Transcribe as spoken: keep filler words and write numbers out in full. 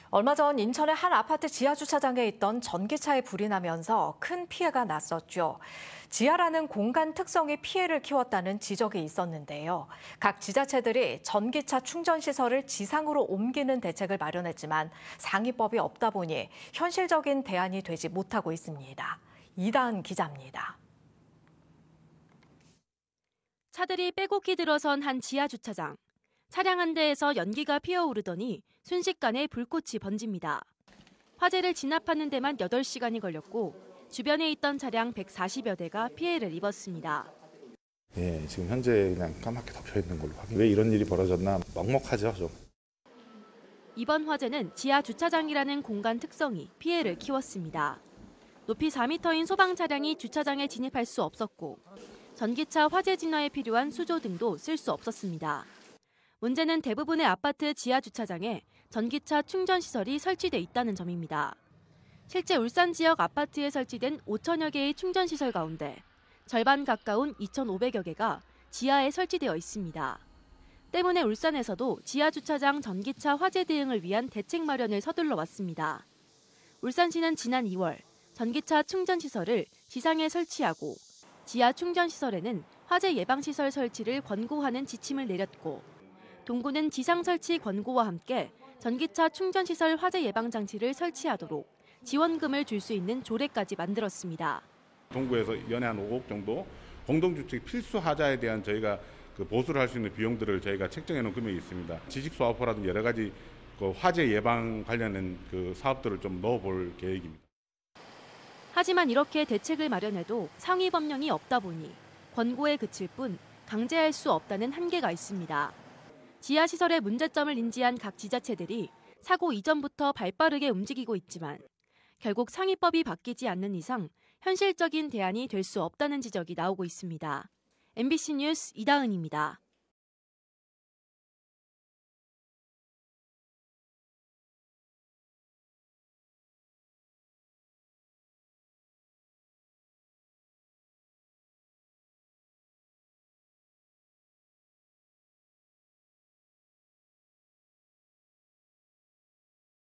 얼마 전 인천의 한 아파트 지하 주차장에 있던 전기차에 불이 나면서 큰 피해가 났었죠. 지하라는 공간 특성이 피해를 키웠다는 지적이 있었는데요. 각 지자체들이 전기차 충전 시설을 지상으로 옮기는 대책을 마련했지만 상위법이 없다 보니 현실적인 대안이 되지 못하고 있습니다. 이다은 기자입니다. 차들이 빼곡히 들어선 한 지하 주차장. 차량 한 대에서 연기가 피어오르더니 순식간에 불꽃이 번집니다. 화재를 진압하는 데만 여덟 시간이 걸렸고 주변에 있던 차량 백사십여 대가 피해를 입었습니다. 예, 지금 현재 그냥 까맣게 덮여 있는 걸로 확인. 왜 이런 일이 벌어졌나 먹먹하죠, 좀. 이번 화재는 지하 주차장이라는 공간 특성이 피해를 키웠습니다. 높이 사 미터인 소방 차량이 주차장에 진입할 수 없었고 전기차 화재 진화에 필요한 수조 등도 쓸 수 없었습니다. 문제는 대부분의 아파트 지하 주차장에 전기차 충전 시설이 설치돼 있다는 점입니다. 실제 울산 지역 아파트에 설치된 오천여 개의 충전 시설 가운데 절반 가까운 이천오백여 개가 지하에 설치되어 있습니다. 때문에 울산에서도 지하 주차장 전기차 화재 대응을 위한 대책 마련을 서둘러 왔습니다. 울산시는 지난 이월 전기차 충전 시설을 지상에 설치하고 지하 충전 시설에는 화재 예방 시설 설치를 권고하는 지침을 내렸고 동구는 지상 설치 권고와 함께 전기차 충전 시설 화재 예방 장치를 설치하도록 지원금을 줄 수 있는 조례까지 만들었습니다. 동구에서 연에 한 오억 정도 공동주택 필수 하자에 대한 저희가 그 보수를 할 수 있는 비용들을 저희가 책정해 놓은 금액이 있습니다. 지식소화포라든지 여러 가지 그 화재 예방 관련된 그 사업들을 좀 넣어볼 계획입니다. 하지만 이렇게 대책을 마련해도 상위 법령이 없다 보니 권고에 그칠 뿐 강제할 수 없다는 한계가 있습니다. 지하시설의 문제점을 인지한 각 지자체들이 사고 이전부터 발빠르게 움직이고 있지만 결국 상위법이 바뀌지 않는 이상 현실적인 대안이 될 수 없다는 지적이 나오고 있습니다. 엠비씨 뉴스 이다은입니다.